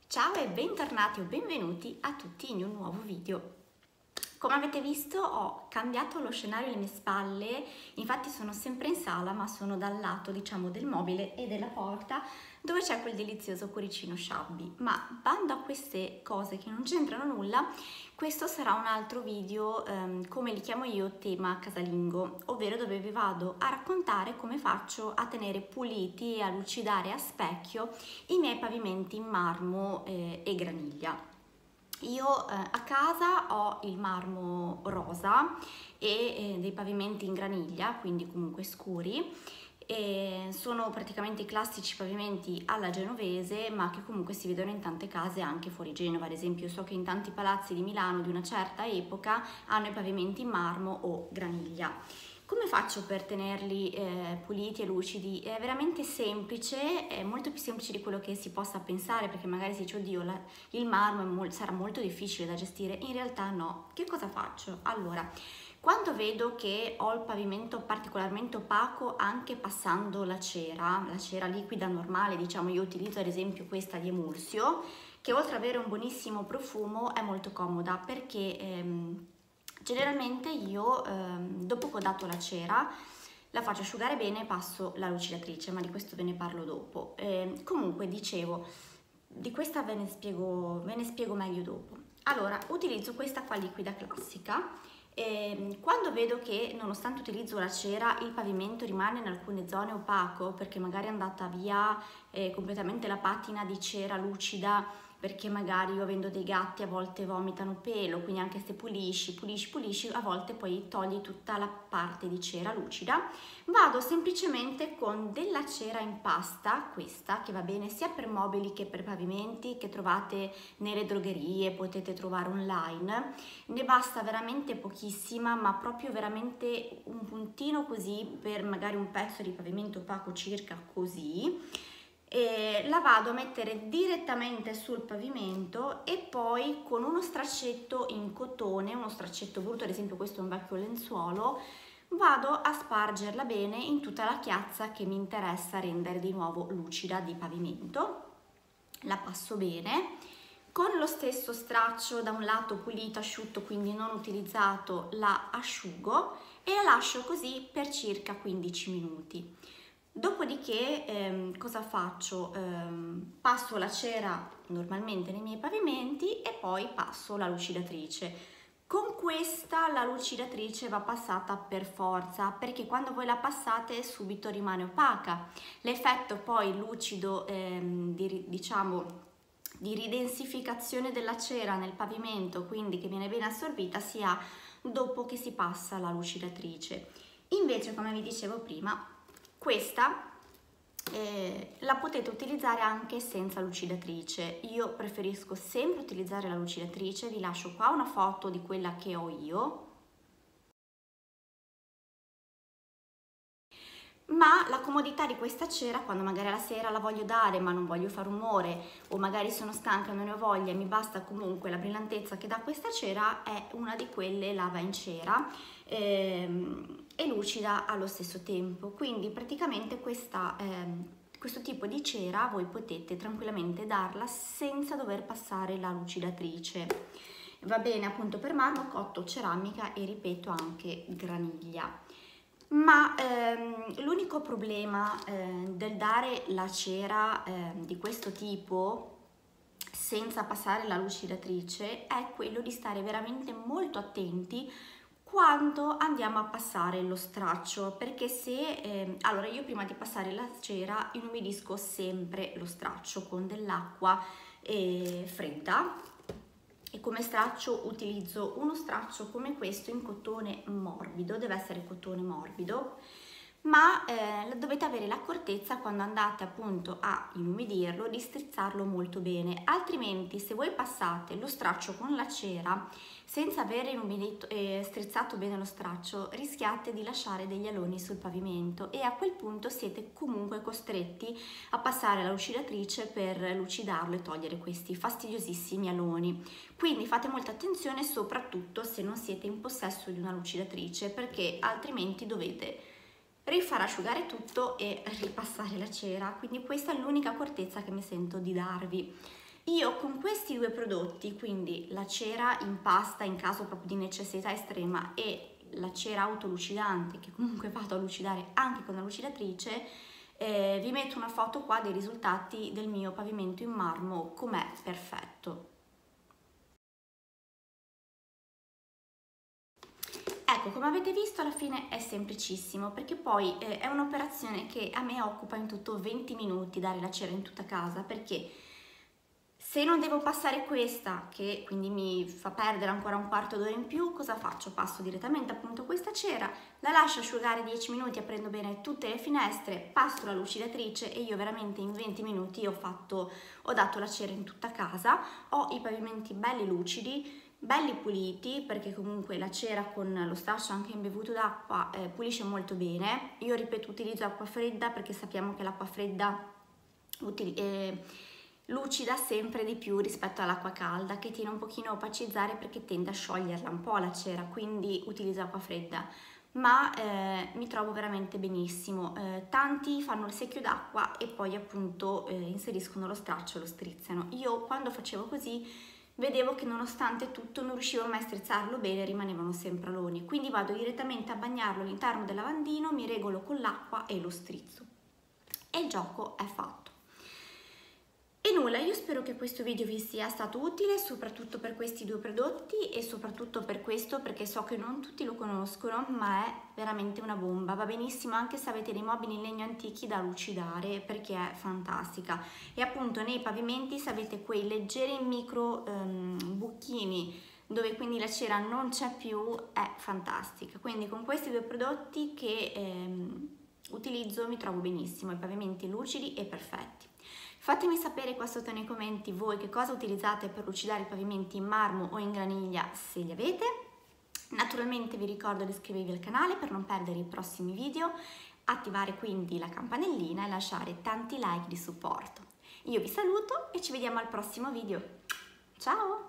Ciao e bentornati o benvenuti a tutti in un nuovo video. Come avete visto ho cambiato lo scenario alle mie spalle, infatti sono sempre in sala ma sono dal lato del mobile e della porta dove c'è quel delizioso cuoricino Shabby. Ma bando a queste cose che non c'entrano nulla, questo sarà un altro video, come li chiamo io, tema casalingo, ovvero dove vi vado a raccontare come faccio a tenere puliti e a lucidare a specchio i miei pavimenti in marmo e graniglia. Io a casa ho il marmo rosa e dei pavimenti in graniglia, quindi comunque scuri, e sono praticamente i classici pavimenti alla genovese, ma che comunque si vedono in tante case anche fuori Genova. Ad esempio so che in tanti palazzi di Milano di una certa epoca hanno i pavimenti in marmo o graniglia. Come faccio per tenerli puliti e lucidi? È veramente semplice, è molto più semplice di quello che si possa pensare, perché magari si dice oddio il marmo sarà molto difficile da gestire. In realtà no. Che cosa faccio? Allora, quando vedo che ho il pavimento particolarmente opaco, anche passando la cera liquida normale, diciamo, io utilizzo ad esempio questa di Emulsio, che oltre ad avere un buonissimo profumo è molto comoda perché generalmente io dopo che ho dato la cera la faccio asciugare bene e passo la lucidatrice, ma di questo ve ne parlo dopo. Comunque dicevo, di questa ve ne spiego meglio dopo. Allora, utilizzo questa qua liquida classica. Quando vedo che nonostante utilizzo la cera il pavimento rimane in alcune zone opaco perché magari è andata via completamente la patina di cera lucida, perché magari io avendo dei gatti a volte vomitano pelo, quindi anche se pulisci a volte poi togli tutta la parte di cera lucida, vado semplicemente con della cera in pasta, questa che va bene sia per mobili che per pavimenti, che trovate nelle drogherie, potete trovare online. Ne basta veramente pochissima, ma proprio veramente un puntino così per magari un pezzo di pavimento opaco, circa così. E la vado a mettere direttamente sul pavimento e poi con uno straccetto in cotone, uno straccetto brutto, ad esempio questo è un vecchio lenzuolo, vado a spargerla bene in tutta la chiazza che mi interessa rendere di nuovo lucida di pavimento. La passo bene. Con lo stesso straccio da un lato pulito, asciutto, quindi non utilizzato, la asciugo e la lascio così per circa 15 minuti. Dopodiché cosa faccio? Passo la cera normalmente nei miei pavimenti e poi passo la lucidatrice. Con questa la lucidatrice va passata per forza, perché quando voi la passate subito rimane opaca. L'effetto poi lucido di ridensificazione della cera nel pavimento, quindi che viene bene assorbita, si ha dopo che si passa la lucidatrice. Invece, come vi dicevo prima, questa la potete utilizzare anche senza lucidatrice. Io preferisco sempre utilizzare la lucidatrice, vi lascio qua una foto di quella che ho io. Ma la comodità di questa cera, quando magari la sera la voglio dare ma non voglio fare rumore o magari sono stanca e non ne ho voglia, mi basta comunque la brillantezza che dà questa cera, è una di quelle lava in cera e lucida allo stesso tempo. Quindi praticamente questo tipo di cera voi potete tranquillamente darla senza dover passare la lucidatrice. Va bene appunto per marmo, cotto, ceramica e ripeto anche graniglia. Ma l'unico problema del dare la cera di questo tipo senza passare la lucidatrice è quello di stare veramente molto attenti quando andiamo a passare lo straccio, perché se allora io prima di passare la cera inumidisco sempre lo straccio con dell'acqua fredda. E come straccio utilizzo uno straccio come questo in cotone morbido, deve essere cotone morbido, ma dovete avere l'accortezza quando andate appunto a inumidirlo di strizzarlo molto bene, altrimenti se voi passate lo straccio con la cera senza aver strizzato bene lo straccio rischiate di lasciare degli aloni sul pavimento e a quel punto siete comunque costretti a passare la lucidatrice per lucidarlo e togliere questi fastidiosissimi aloni. Quindi fate molta attenzione soprattutto se non siete in possesso di una lucidatrice, perché altrimenti dovete rifar asciugare tutto e ripassare la cera. Quindi questa è l'unica accortezza che mi sento di darvi. Io con questi due prodotti, quindi la cera in pasta in caso proprio di necessità estrema e la cera autolucidante, che comunque vado a lucidare anche con la lucidatrice, vi metto una foto qua dei risultati del mio pavimento in marmo, com'è perfetto. Ecco, come avete visto alla fine è semplicissimo, perché poi è un'operazione che a me occupa in tutto 20 minuti dare la cera in tutta casa, perché se non devo passare questa, che quindi mi fa perdere ancora un quarto d'ora in più, cosa faccio? Passo direttamente appunto questa cera, la lascio asciugare 10 minuti aprendo bene tutte le finestre, passo la lucidatrice e io veramente in 20 minuti ho dato la cera in tutta casa, ho i pavimenti belli lucidi, belli puliti, perché comunque la cera con lo straccio anche imbevuto d'acqua pulisce molto bene. Io ripeto, utilizzo acqua fredda perché sappiamo che l'acqua fredda lucida sempre di più rispetto all'acqua calda, che tiene un pochino a opacizzare perché tende a scioglierla un po' la cera, quindi utilizzo acqua fredda, ma mi trovo veramente benissimo. Tanti fanno il secchio d'acqua e poi appunto inseriscono lo straccio e lo strizzano. Io quando facevo così vedevo che nonostante tutto non riuscivo mai a strizzarlo bene, rimanevano sempre aloni, quindi vado direttamente a bagnarlo all'interno del lavandino, mi regolo con l'acqua e lo strizzo e il gioco è fatto. E nulla, io spero che questo video vi sia stato utile, soprattutto per questi due prodotti e soprattutto per questo, perché so che non tutti lo conoscono, ma è veramente una bomba. Va benissimo anche se avete dei mobili in legno antichi da lucidare, perché è fantastica. E appunto nei pavimenti, se avete quei leggeri micro buchini dove quindi la cera non c'è più, è fantastica. Quindi con questi due prodotti che utilizzo mi trovo benissimo, i pavimenti lucidi e perfetti. Fatemi sapere qua sotto nei commenti voi che cosa utilizzate per lucidare i pavimenti in marmo o in graniglia, se li avete. Naturalmente vi ricordo di iscrivervi al canale per non perdere i prossimi video, attivare quindi la campanellina e lasciare tanti like di supporto. Io vi saluto e ci vediamo al prossimo video. Ciao!